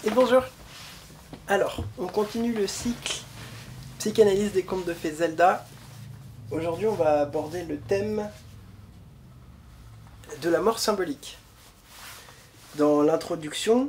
Et bonjour. Alors, on continue le cycle psychanalyse des contes de fées Zelda. Aujourd'hui, on va aborder le thème de la mort symbolique. Dans l'introduction,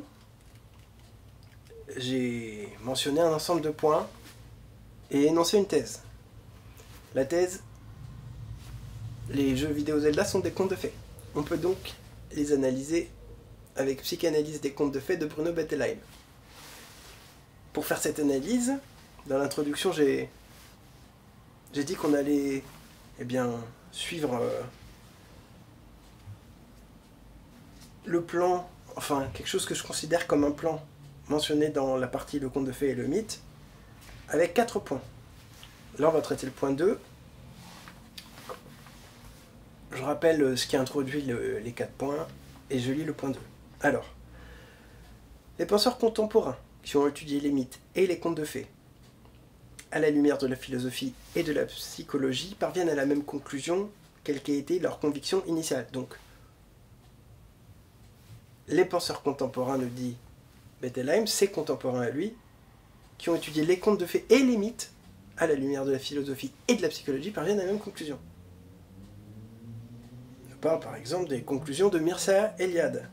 j'ai mentionné un ensemble de points et énoncé une thèse. La thèse, les jeux vidéo Zelda sont des contes de fées. On peut donc les analyser avec Psychanalyse des contes de fées de Bruno Bettelheim. Pour faire cette analyse, dans l'introduction, j'ai dit qu'on allait suivre le plan, enfin quelque chose que je considère comme un plan mentionné dans la partie le conte de fées et le mythe, avec 4 points. Là, on va traiter le point 2. Je rappelle ce qui introduit les 4 points et je lis le point 2. Alors, les penseurs contemporains qui ont étudié les mythes et les contes de fées, à la lumière de la philosophie et de la psychologie, parviennent à la même conclusion quelle qu'ait été leur conviction initiale. Donc, les penseurs contemporains, nous dit Bettelheim, ses contemporains à lui, qui ont étudié les contes de fées et les mythes, à la lumière de la philosophie et de la psychologie, parviennent à la même conclusion. On parle par exemple des conclusions de Mircea Eliade.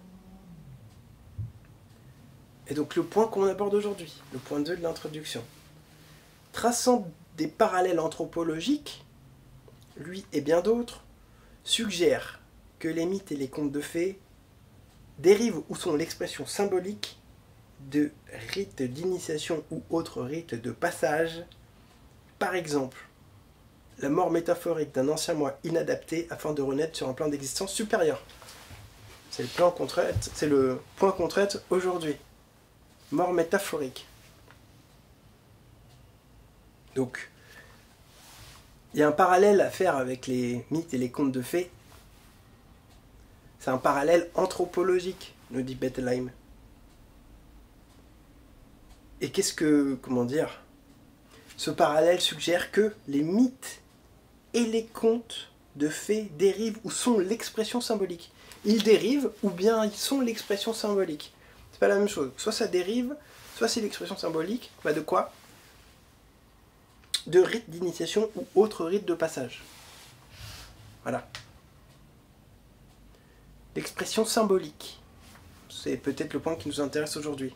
Et donc le point qu'on aborde aujourd'hui, le point 2 de l'introduction. Traçant des parallèles anthropologiques, lui et bien d'autres, suggèrent que les mythes et les contes de fées dérivent ou sont l'expression symbolique de rites d'initiation ou autres rites de passage. Par exemple, la mort métaphorique d'un ancien moi inadapté afin de renaître sur un plan d'existence supérieur. C'est le point qu'on traite aujourd'hui. Mort métaphorique. Donc, il y a un parallèle à faire avec les mythes et les contes de fées. C'est un parallèle anthropologique, nous dit Bettelheim. Et ce parallèle suggère que les mythes et les contes de fées dérivent ou sont l'expression symbolique. Ils dérivent ou bien ils sont l'expression symbolique. C'est pas la même chose. Soit ça dérive, soit c'est l'expression symbolique. De quoi ? De rites d'initiation ou autres rites de passage. Voilà. L'expression symbolique. C'est peut-être le point qui nous intéresse aujourd'hui.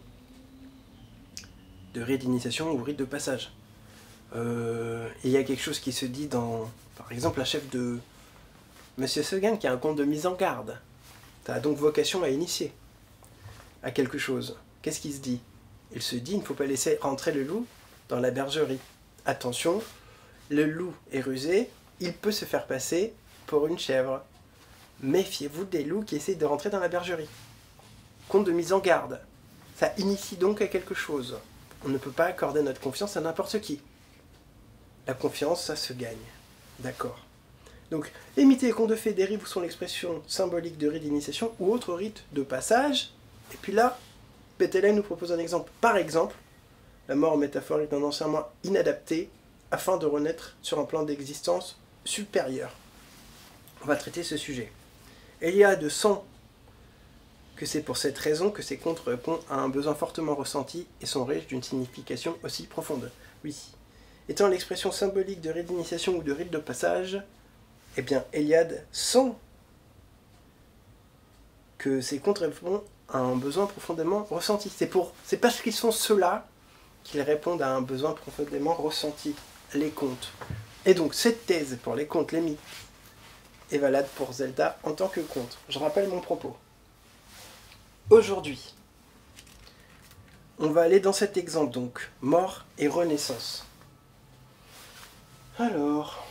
De rites d'initiation ou rites de passage. Il y a quelque chose qui se dit dans, par exemple, la chef de Monsieur Seguin, qui a un conte de mise en garde. Tu as donc vocation à initier à quelque chose. Qu'est-ce qui se dit ? Il se dit, il ne faut pas laisser rentrer le loup dans la bergerie. Attention, le loup est rusé, il peut se faire passer pour une chèvre. Méfiez-vous des loups qui essaient de rentrer dans la bergerie. Conte de mise en garde. Ça initie donc à quelque chose. On ne peut pas accorder notre confiance à n'importe qui. La confiance, ça se gagne. D'accord. Donc, les mythes et les contes de fées dérivent ou sont l'expression symbolique de rites d'initiation ou autres rites de passage. Et puis là, Bettelheim nous propose un exemple. Par exemple, la mort métaphorique d'un ancien moi inadapté afin de renaître sur un plan d'existence supérieur. On va traiter ce sujet. Eliade sent que c'est pour cette raison que ces contes répondent à un besoin fortement ressenti et sont riches d'une signification aussi profonde. Oui. Étant l'expression symbolique de rite d'initiation ou de rite de passage, Eliade sent que ces contes répondent à un besoin profondément ressenti. C'est parce qu'ils sont ceux-là qu'ils répondent à un besoin profondément ressenti, les contes. Et donc cette thèse pour les contes, les mythes, est valable pour Zelda en tant que conte. Je rappelle mon propos. Aujourd'hui, on va aller dans cet exemple donc, mort et renaissance. Alors,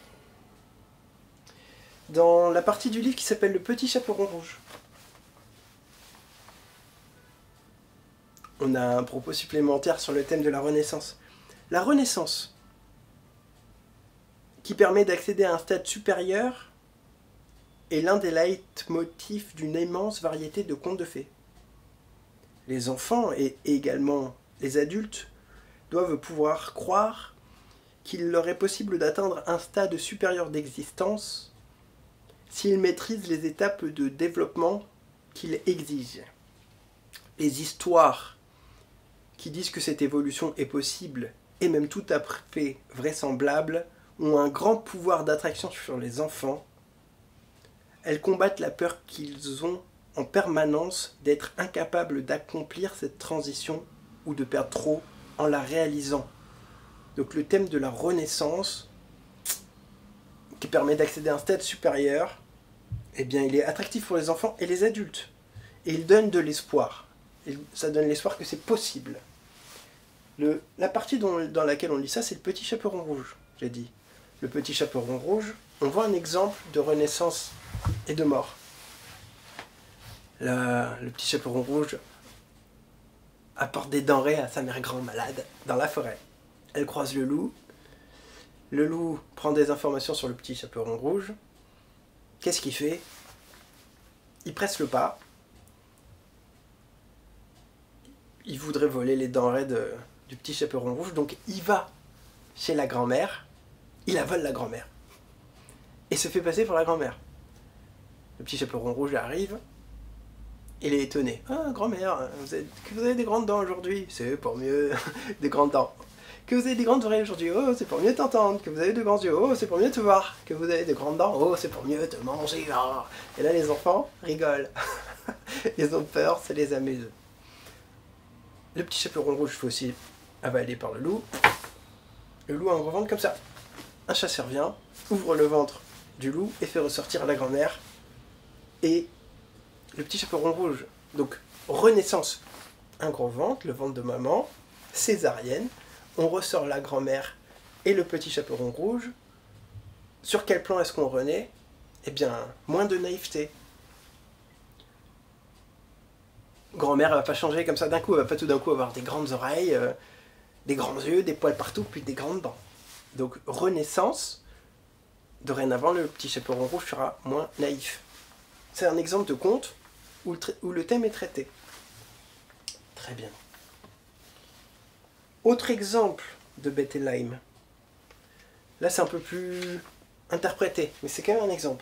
dans la partie du livre qui s'appelle Le Petit Chaperon Rouge, on a un propos supplémentaire sur le thème de la renaissance. La renaissance, qui permet d'accéder à un stade supérieur, est l'un des leitmotifs d'une immense variété de contes de fées. Les enfants, et également les adultes, doivent pouvoir croire qu'il leur est possible d'atteindre un stade supérieur d'existence s'ils maîtrisent les étapes de développement qu'il exige. Les histoires qui disent que cette évolution est possible et même tout à fait vraisemblable ont un grand pouvoir d'attraction sur les enfants. Elles combattent la peur qu'ils ont en permanence d'être incapables d'accomplir cette transition ou de perdre trop en la réalisant. Donc le thème de la renaissance, qui permet d'accéder à un stade supérieur, eh bien il est attractif pour les enfants et les adultes. Et il donne de l'espoir. Ça donne l'espoir que c'est possible. La partie dans laquelle on lit ça, c'est le petit chaperon rouge, j'ai dit. Le petit chaperon rouge, on voit un exemple de renaissance et de mort. Le petit chaperon rouge apporte des denrées à sa mère grand malade dans la forêt. Elle croise le loup. Le loup prend des informations sur le petit chaperon rouge. Qu'est-ce qu'il fait? Il presse le pas. Il voudrait voler les denrées du petit chaperon rouge, donc il va chez la grand-mère. Il la vole, la grand-mère. Et se fait passer pour la grand-mère. Le petit chaperon rouge arrive. Il est étonné. Ah, grand-mère, vous avez des grandes dents aujourd'hui. C'est pour mieux des grandes dents. Que vous avez des grandes oreilles aujourd'hui. Oh, c'est pour mieux t'entendre. Que vous avez de grands yeux. Oh, c'est pour mieux te voir. Que vous avez de grandes dents. Oh, c'est pour mieux te manger. Oh. Et là, les enfants rigolent. Ils ont peur, ça les amuse. Le petit chaperon rouge fait aussi avaler par le loup. Le loup a un gros ventre comme ça. Un chasseur vient, ouvre le ventre du loup et fait ressortir la grand-mère et le petit chaperon rouge. Donc, renaissance. Un gros ventre, le ventre de maman, césarienne. On ressort la grand-mère et le petit chaperon rouge. Sur quel plan est-ce qu'on renaît? Eh bien, moins de naïveté. Grand-mère, elle va pas changer comme ça d'un coup. Elle va pas tout d'un coup avoir des grandes oreilles, des grands yeux, des poils partout, puis des grandes dents. Donc, renaissance. Dorénavant, le petit chaperon rouge sera moins naïf. C'est un exemple de conte où le thème est traité. Très bien. Autre exemple de Bettelheim. Là, c'est un peu plus interprété, mais c'est quand même un exemple.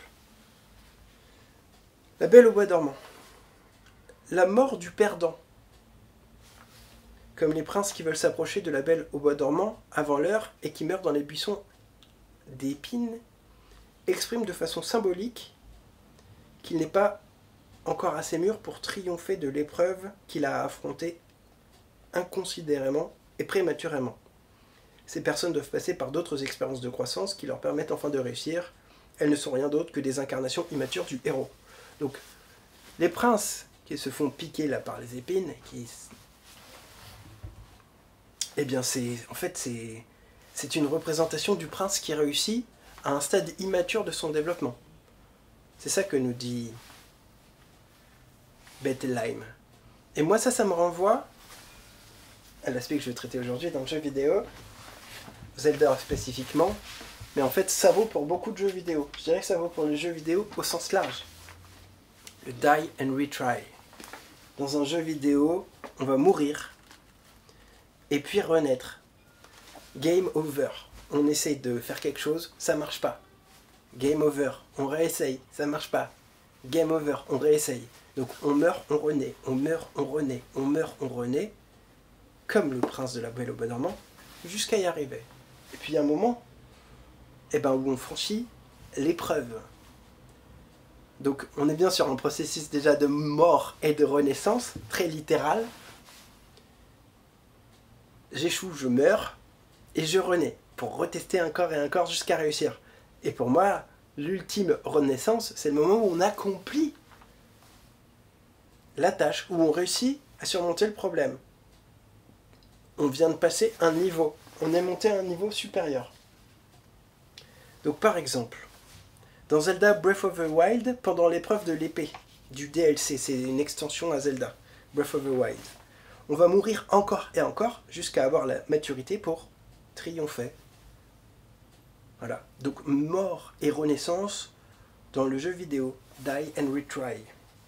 La Belle au bois dormant. La mort du perdant. Comme les princes qui veulent s'approcher de la Belle au bois dormant avant l'heure et qui meurent dans les buissons d'épines, exprime de façon symbolique qu'il n'est pas encore assez mûr pour triompher de l'épreuve qu'il a affrontée inconsidérément et prématurément. Ces personnes doivent passer par d'autres expériences de croissance qui leur permettent enfin de réussir. Elles ne sont rien d'autre que des incarnations immatures du héros. Donc, les princes qui se font piquer là par les épines, eh bien, c'est une représentation du prince qui réussit à un stade immature de son développement. C'est ça que nous dit Bettelheim. Et moi, ça me renvoie à l'aspect que je vais traiter aujourd'hui dans le jeu vidéo, Zelda spécifiquement, mais en fait, ça vaut pour beaucoup de jeux vidéo. Je dirais que ça vaut pour les jeux vidéo au sens large. Le die and retry. Dans un jeu vidéo, on va mourir et puis renaître. Game over. On essaye de faire quelque chose, ça marche pas. Game over. On réessaye, ça marche pas. Game over. On réessaye. Donc on meurt, on renaît. On meurt, on renaît. On meurt, on renaît. Comme le prince de la Belle au bois dormant, jusqu'à y arriver. Et puis il y a un moment où on franchit l'épreuve. Donc on est bien sur un processus déjà de mort et de renaissance, très littéral. J'échoue, je meurs, et je renais, pour retester encore et encore jusqu'à réussir. Et pour moi, l'ultime renaissance, c'est le moment où on accomplit la tâche, où on réussit à surmonter le problème. On vient de passer un niveau, on est monté à un niveau supérieur. Donc par exemple, dans Zelda Breath of the Wild, pendant l'épreuve de l'épée, du DLC, c'est une extension à Zelda, Breath of the Wild, on va mourir encore et encore jusqu'à avoir la maturité pour triompher. Voilà, donc mort et renaissance dans le jeu vidéo, die and retry.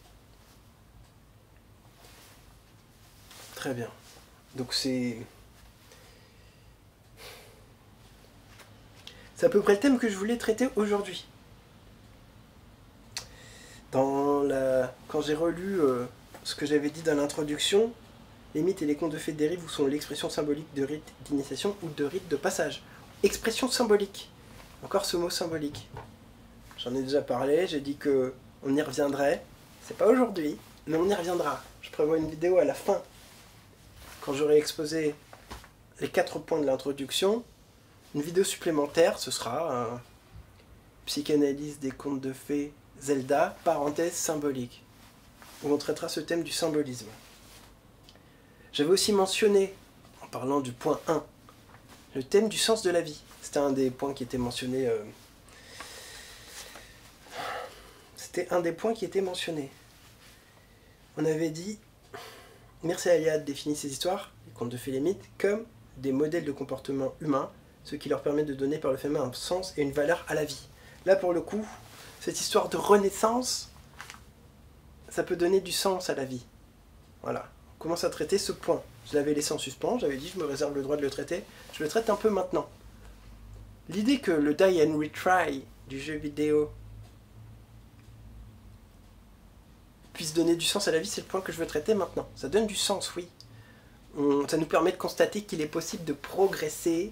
Très bien, donc c'est à peu près le thème que je voulais traiter aujourd'hui. Quand j'ai relu ce que j'avais dit dans l'introduction, Les mythes et les contes de fées dérivent ou sont l'expression symbolique de rites d'initiation ou de rites de passage. Expression symbolique. Encore ce mot symbolique. J'en ai déjà parlé, j'ai dit que on y reviendrait. C'est pas aujourd'hui, mais on y reviendra. Je prévois une vidéo à la fin, quand j'aurai exposé les 4 points de l'introduction. Une vidéo supplémentaire, ce sera psychanalyse des contes de fées Zelda, parenthèse symbolique, où on traitera ce thème du symbolisme. J'avais aussi mentionné, en parlant du point 1, le thème du sens de la vie. C'était un des points qui était mentionné. On avait dit, Mircea Eliade définit ces histoires, les contes de fées et les mythes, comme des modèles de comportement humain, ce qui leur permet de donner par le fait même un sens et une valeur à la vie. Là, pour le coup, cette histoire de renaissance, ça peut donner du sens à la vie. Voilà. On commence à traiter ce point. Je l'avais laissé en suspens, j'avais dit je me réserve le droit de le traiter. Je le traite un peu maintenant. L'idée que le die and retry du jeu vidéo puisse donner du sens à la vie, c'est le point que je veux traiter maintenant. Ça donne du sens, oui. Ça nous permet de constater qu'il est possible de progresser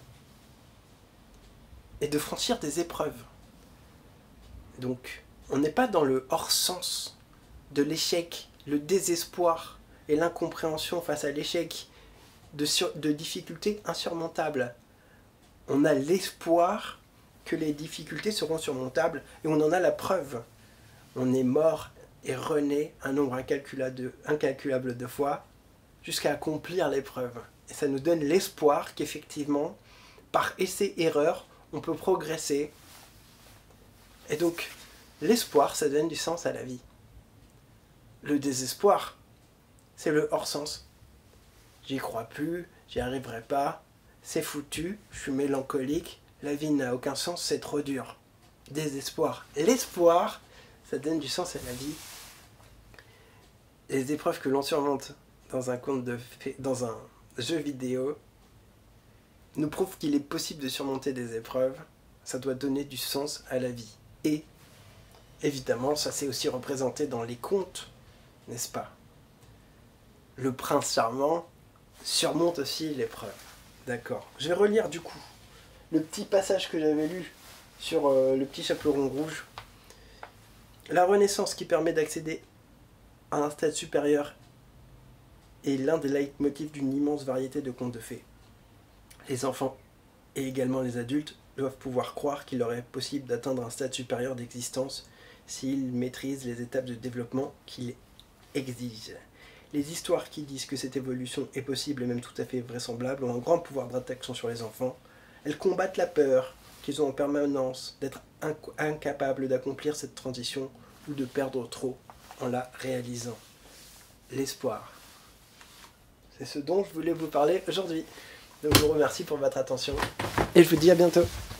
et de franchir des épreuves. Donc, on n'est pas dans le hors-sens de l'échec, le désespoir et l'incompréhension face à l'échec de difficultés insurmontables. On a l'espoir que les difficultés seront surmontables et on en a la preuve. On est mort et rené un nombre incalculable de fois jusqu'à accomplir l'épreuve. Et ça nous donne l'espoir qu'effectivement, par essai-erreur, on peut progresser. Et donc, l'espoir, ça donne du sens à la vie. Le désespoir, c'est le hors-sens. J'y crois plus, j'y arriverai pas, c'est foutu, je suis mélancolique, la vie n'a aucun sens, c'est trop dur. Désespoir. L'espoir, ça donne du sens à la vie. Les épreuves que l'on surmonte dans un jeu vidéo nous prouvent qu'il est possible de surmonter des épreuves. Ça doit donner du sens à la vie. Et évidemment, ça s'est aussi représenté dans les contes, n'est-ce pas? Le prince charmant surmonte aussi l'épreuve. D'accord. Je vais relire du coup le petit passage que j'avais lu sur le petit chaperon rouge. La renaissance qui permet d'accéder à un stade supérieur est l'un des leitmotifs d'une immense variété de contes de fées. Les enfants et également les adultes doivent pouvoir croire qu'il leur est possible d'atteindre un stade supérieur d'existence s'ils maîtrisent les étapes de développement qu'il exige. Les histoires qui disent que cette évolution est possible et même tout à fait vraisemblable ont un grand pouvoir d'attraction sur les enfants. Elles combattent la peur qu'ils ont en permanence d'être incapables d'accomplir cette transition ou de perdre trop en la réalisant. L'espoir. C'est ce dont je voulais vous parler aujourd'hui. Donc je vous remercie pour votre attention et je vous dis à bientôt.